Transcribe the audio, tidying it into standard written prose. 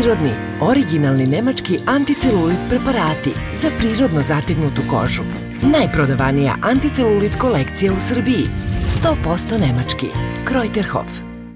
Prirodni, originalni nemački anticelulit preparati za prirodno zategnutu kožu. Najprodavanija anticelulit kolekcija u Srbiji. 100% nemački. Kreuterhof.